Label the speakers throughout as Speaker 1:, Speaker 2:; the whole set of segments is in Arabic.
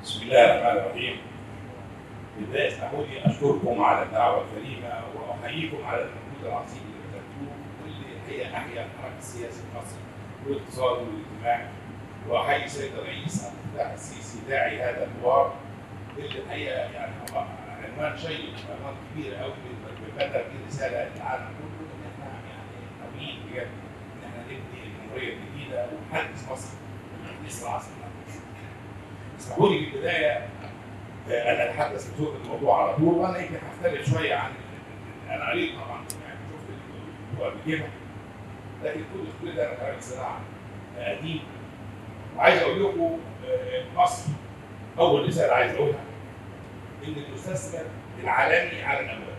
Speaker 1: بسم الله الرحمن الرحيم. بداية اسمحوا لي اشكركم على الدعوة الكريمة واحييكم على المجهود العظيم اللي بذلتوه واللي هي احيا الحركة السياسي في مصر والاقتصادي والاجتماعي. واحيي السيد الرئيس عبد الفتاح السيسي داعي هذا الحوار اللي الحقيقة يعني عنوان شيق وعنوان كبير قوي بنبلغ فيه رسالة للعالم كله ان احنا يعني ناويين بجد ان احنا نبني الجمهورية الجديدة ونحدث مصر ونحدث العصر. اسمحوا لي في البدايه انا اتحدث بصوت الموضوع على طول، وانا يمكن هختلف شويه عن انا قريت طبعا يعني شفت الموضوع قبل كده، لكن كل ده انا خريج صناعه قديم. وعايز اقول لكم مصر اول رساله عايز اقولها ان المستثمر العالمي على الاموال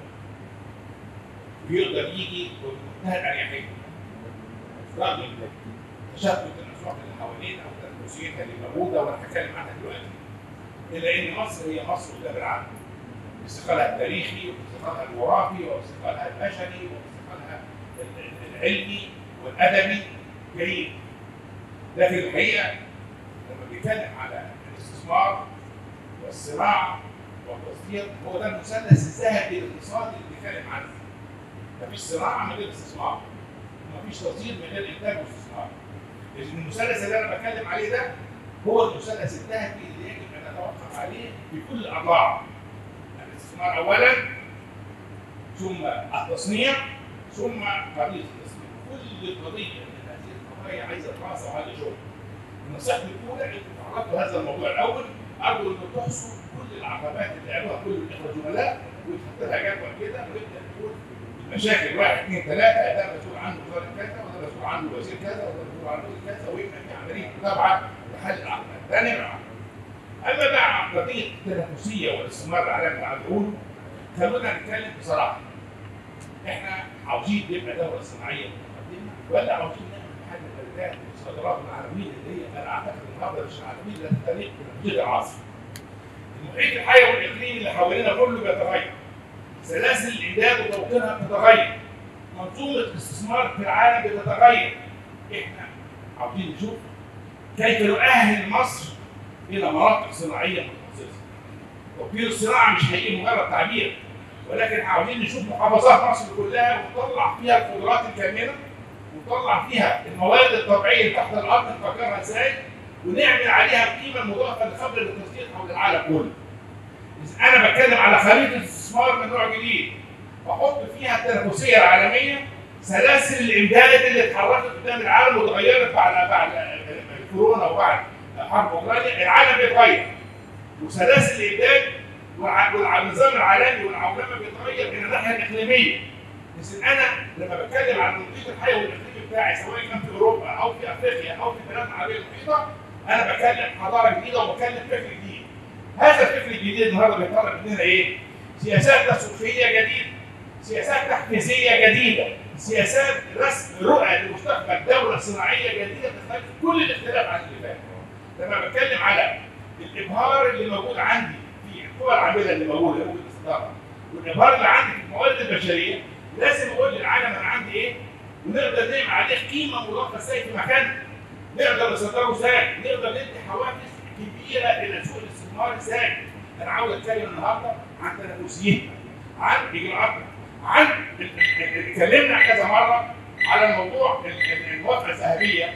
Speaker 1: بيقدر يجي بمنتهى الاريحيه رغم تشتت الاسواق اللي حوالينا وتنافسيتها اللي موجوده وانا هتكلم عنها دلوقتي، الا ان مصر هي مصر قدام العالم باستقلالها التاريخي وباستقلالها الجغرافي وباستقلالها البشري وباستقلالها العلمي والادبي جيد. لكن الحقيقه لما بنتكلم على الاستثمار والصناعه والتصدير هو ده المثلث الذهبي الاقتصادي اللي بنتكلم عنه. مفيش صناعه من غير استثمار، ومفيش تصدير من غير انتاج واستثمار. المثلث اللي انا بتكلم عليه ده هو المثلث الذهبي اللي يجب ان نتوقف عليه بكل الاضلاع. الاستثمار اولا، ثم التصنيع، ثم قضيه التصنيع. كل قضيه من هذه القضايا عايزه دراسه وعايزه شغل. نصيحتي الاولى انتم تعرضتوا هذا الموضوع الاول، ارجو ان تحصوا كل العقبات اللي قالوها كل الاخوه الزملاء وتحط لها جدول كده ونبدا نقول المشاكل 1 2 3 ده مسؤول عنه وزاره كذا وده مسؤول عنه وزير كذا وده مسؤول عنه وزير كذا، ويبقى في عمليه متابعه لحل العقبات. ده نمره. اما بقى عن قضيه التنافسيه والاستثمار العالمي اللي عم بقوله، خلونا نتكلم بصراحه. احنا عاوزين نبقى دوله صناعيه متقدمه ولا عاوزين نعمل حاجه للبلدات والصادرات العالميه اللي هي انا اعتقد النهارده مش العالميه لا تليق بتنفيذ العصر. المحيط الحيوي والاقليمي اللي حوالينا كله بيتغير. سلاسل الامداد وتوطينها بتتغير. منظومه الاستثمار في العالم بتتغير. احنا عاوزين نشوف كيف نؤهل مصر الى مناطق صناعيه متخصصه. توطين الصناعه مش هيجي مجرد تعبير، ولكن عاوزين نشوف محافظات مصر كلها ونطلع فيها القدرات الكامنه ونطلع فيها الموارد الطبيعيه اللي تحت الارض نفكرها ازاي ونعمل عليها القيمه المضافه لخبره التصدير حول العالم كله. انا بتكلم على خريطه استثمار من نوع جديد واحط فيها التنافسيه العالميه، سلاسل الامداد اللي اتحركت قدام العالم وتغيرت بعد كورونا وبعد حرب اوكرانيا. العالم بيتغير وسلاسل الامداد والنظام العالمي والعولمه بيتغير من الناحيه الاقليميه. بس انا لما بتكلم عن المحيط الحيوي والاقليمي بتاعي سواء كان في اوروبا او في افريقيا او في البلاد العربيه المحيطه، انا بتكلم حضاره جديده وبتكلم فكر جديد. هذا الفكر الجديد النهارده بيطلب مننا ايه؟ سياسات تسويقيه جديده، سياسات تحفيزيه جديده، سياسات رسم رؤى لمستقبل دوله صناعيه جديده تختلف كل الاختلاف عن اللي فات. لما بتكلم على الابهار اللي موجود عندي في القوى العامله اللي موجوده في الاستثمار والابهار اللي عندي في الموارد البشريه، لازم اقول للعالم انا عندي ايه؟ ونقدر نعمل عليه قيمه مضافه ازاي في مكاننا. نقدر نصدره ازاي؟ نقدر ندي حوافز كبيره لسوق الاستثمار ازاي؟ انا عاوز اتكلم النهارده عن تنافسيتنا، عن اجراءاتنا، عن اتكلمنا كذا مره على الموضوع الموافقه الذهبيه.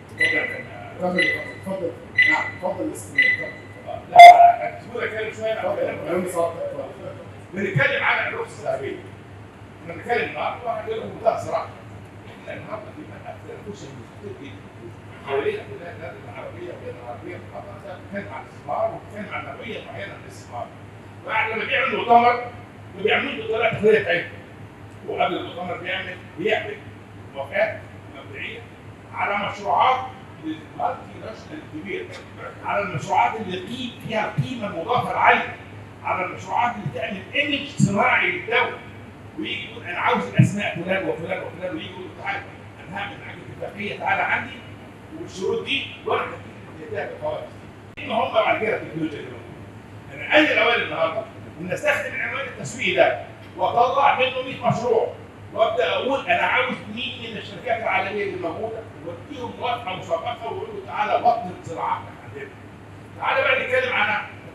Speaker 2: اتفضل. نعم اتفضل.
Speaker 1: لا سيبوني اتكلم شويه. بنتكلم على الرخصه الذهبيه. احنا بنتكلم النهارده وانا هقول لكم بمنتهى الصراحه. احنا النهارده في تنافس كتير جدا حوالينا كلها البلاد العربيه وغير العربيه بتتكلم عن الاستثمار وبتتكلم عن نوعيه معينه من الاستثمار. بعد لما بيعملوا مؤتمر ما بيعملوش بالطريقه التقليديه بتاعتهم. وقبل المؤتمر بيعمل موافقات مبدئيه على مشروعات للمالتي ناشونال الكبير، على المشروعات اللي فيها القيمه المضافه العاليه، على المشروعات اللي تعمل ايمج صناعي للدوله. ويجي يقول انا عاوز الاسماء فلان وفلان وفلان، ويجي يقول تعالى انا هعمل معاك اتفاقيه تعالى عندي والشروط دي وانا هديها بالقواعد. ان هم بعد كده التكنولوجيا اللي موجوده. انا انهي الاوائل النهارده ان استخدم العنوان التسويقي ده واطلع منه 100 مشروع وابدا اقول انا عاوز مين من الشركات العالميه اللي موجوده واديهم موافقه مسبقه واقول له تعالى بطل زراعتك عندنا. تعالى بقى نتكلم عن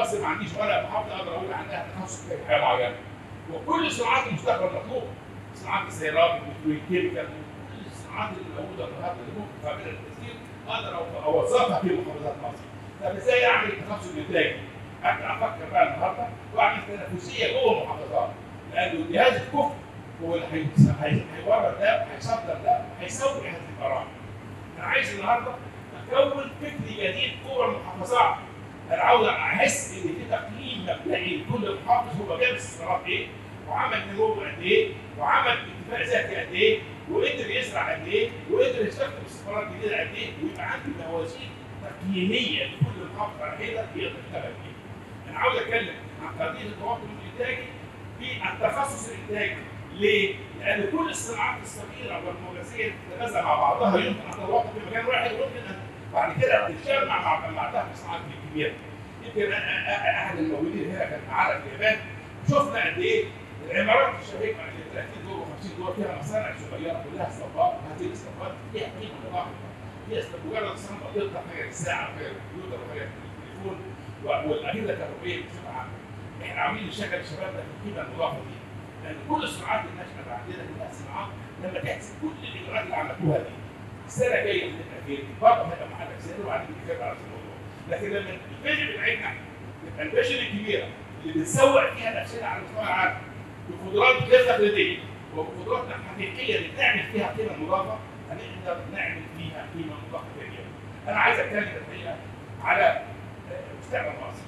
Speaker 1: مصر ما عنديش ولا محافظه اقدر اقول عندها تخصص في حاجه معينه. وكل صناعات المستقبل مطلوبه. صناعات السيارات والكيميكال كل الصناعات اللي موجوده النهارده اللي ممكن قابله للتسيير اقدر اوظفها في محافظات مصر. طب ازاي اعمل التخصص الانتاجي؟ ابدا افكر بقى النهارده واعمل تنافسيه جوه المحافظات، لانه جهاز الكفر هو اللي هيورد ده وهيصدر ده وهيسوي هذه البرامج. انا عايز النهارده اكون فكر جديد جوه المحافظات. انا عاوز احس ان في تقييم مبدئي لكل محافظ هو جاب استثمارات ايه، وعمل نمو قد ايه، وعمل اكتفاء ذاتي قد ايه، وقدر يزرع قد ايه، وقدر يستخدم استثمارات جديده قد ايه، ويبقى عندي موازين تقييميه لكل محافظ على حده يقدر يشتغل فيها. انا عاوز اتكلم عن قضيه التوطن الانتاجي في التخصص الانتاجي. ليه؟ لان كل الصناعات الصغيره والموازيه تتغذى مع بعضها يمكن ان تتوطن في مكان واحد، ويمكن ان بعد كده تتجمع مع بعضها في صناعات كبيره. يمكن احد الموجودين هنا كان معانا في اليابان، شفنا قد ايه العمارات الشهيره اللي 30 دور و50 دور فيها مصانع صغيره كلها اسطبات. هذه الاسطبات فيها قيمه مضافه، فيها مجرد صنعه تقطع حاجه للساعه وحاجه للكمبيوتر وحاجه للتليفون والاجهزه الكهربائيه بصفه عامه. احنا عاملين نشغل الشباب ده في القيمه المضافه دي، لان كل الصناعات اللي نشأت عندنا كلها صناعات لما تحسب كل الاجراءات اللي عملوها دي السنه الجايه هتبقى فين؟ برضه هيبقى محلك سنه وبعدين نتكلم على الموضوع. لكن لما الفيجن بتاعتنا تبقى الفيجن الكبيره اللي بنسوق فيها نفسنا على مستوى العالم بقدرات غير تقليديه وبقدراتنا الحقيقيه اللي بنعمل فيها قيمه مضافه، هنقدر نعمل فيها قيمه مضافه كبيره. انا عايز اتكلم الحقيقه على مستقبل مصر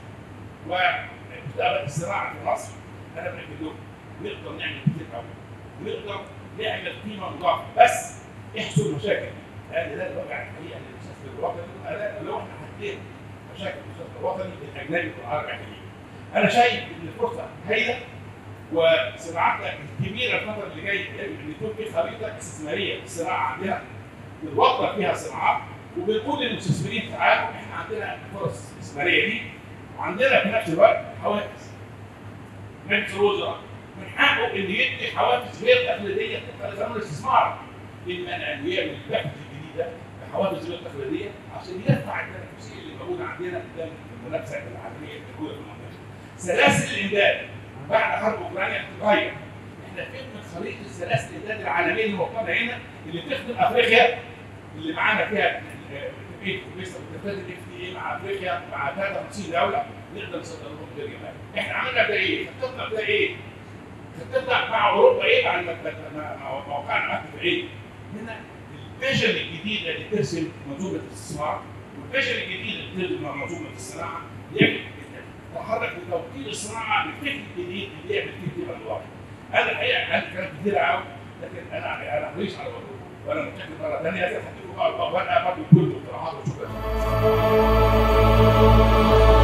Speaker 1: ومستقبل الزراعه في مصر. انا بقول لكم نقدر نعمل كتير قوي ونقدر نعمل قيمه مضافه، بس يحصل مشاكل. لان ده الواقع الحقيقه للمستثمر الوطني. لو احنا حلينا مشاكل المستثمر الوطني الاجنبي والعربي كمان. انا شايف ان الفرصه هايله وصناعتنا الكبيره الفتره اللي جايه ان يكون في خريطه استثماريه في الصناعه عندنا بنوفر فيها صناعات وبنقول للمستثمرين تعالوا احنا عندنا فرص استثماريه دي، وعندنا في نفس الوقت حوافز. مجلس الوزراء من حقه ان يدي حوافز غير تقليديه في قانون الاستثمار، اما ان يعمل البحث الجديده بحوافز غير تقليديه عشان يرفع التنافسيه اللي موجوده عندنا قدام المنافسه العالميه اللي موجوده في المنطقه. سلاسل الامداد بعد حرب اوكرانيا بتتغير. احنا فين من خريطه سلاسل الامداد العالميه اللي موجوده هنا اللي بتخدم افريقيا اللي معانا فيها اتفاقات الاف تي اي مع افريقيا مع 53 دوله نقدر نصدر لهم غير جمال. احنا عملنا ده ايه؟ خطتنا ده ايه؟ خطتنا مع اوروبا ايه؟ مع موقعنا مكتب ايه؟ هنا الفيجن الجديده اللي ترسم منظومه الاستثمار والفيجن الجديد اللي ترسم منظومه الصناعه يجب تحرك لتوطين الصناعه بالفكر الجديد اللي يعمل فيه قيمه مضافه. انا الحقيقه عندي كلام كتير قوي لكن انا حريص على وقتكم وانا متشكر مره ثانيه هديكم بقى برضه كل اقتراحات وشكرا.